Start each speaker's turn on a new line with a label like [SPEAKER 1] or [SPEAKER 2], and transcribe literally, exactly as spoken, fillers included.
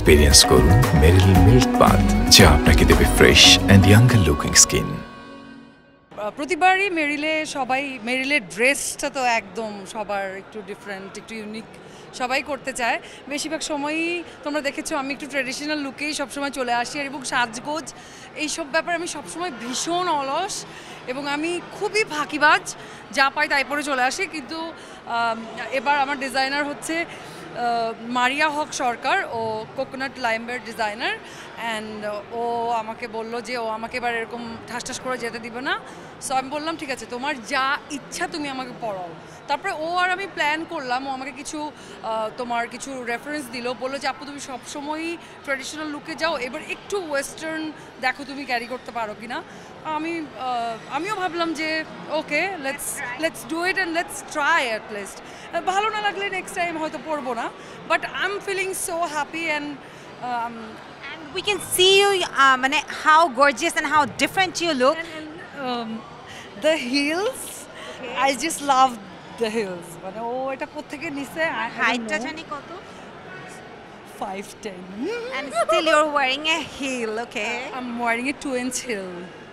[SPEAKER 1] Experience করুন মেরিল milk bath, যা আপনাকে দেবে fresh and younger looking skin.
[SPEAKER 2] প্রতিবারই মেরিলে সবাই মেরিলের ড্রেসটা তো একদম সবার একটু ডিফারেন্ট, একটু ইউনিক, সবাই করতে চায়। বেশিরভাগ সময়ই তোমরা দেখেছো আমি একটু ট্র্যাডিশনাল লুকেই সবসময় চলে আসি, আর এবং সাজগোজ এইসব ব্যাপারে আমি সবসময় ভীষণ অলস এবং আমি খুবই ফাঁকিবাজ, যা পাই তাই পরে চলে আসি। কিন্তু এবার আমার ডিজাইনার হচ্ছে মারিয়া হক সরকার, ও কোকোনাট লাইমের ডিজাইনার, অ্যান্ড ও আমাকে বলল যে ও আমাকে এবার এরকম ঠাস ঠাস করে যেতে দিবে না। সো আমি বললাম ঠিক আছে, তোমার যা ইচ্ছা তুমি আমাকে পড়াও। তারপরে ও আর আমি প্ল্যান করলাম, ও আমাকে কিছু তোমার কিছু রেফারেন্স দিল, বললো যে আপু তুমি সবসময়ই ট্র্যাডিশনাল লুকে যাও, এবার একটু ওয়েস্টার্ন দেখো তুমি ক্যারি করতে পারো কি না। আমি আমিও ভাবলাম যে okay, let's let's do it and let's try at least. ভালো না লাগলে নেক্সট টাইম হয়তো পরবো না, but I am feeling so happy and
[SPEAKER 3] we can see you uh, মানে how gorgeous and how different you look.
[SPEAKER 2] and, and, um, the heels, okay. I just love the heels. মানে ও এটা কোত্থেকে নিছে,
[SPEAKER 3] হাইটটা জানি কত,
[SPEAKER 2] five ten,
[SPEAKER 3] and still you're wearing a heel. Okay,
[SPEAKER 2] I'm wearing a two inch heel.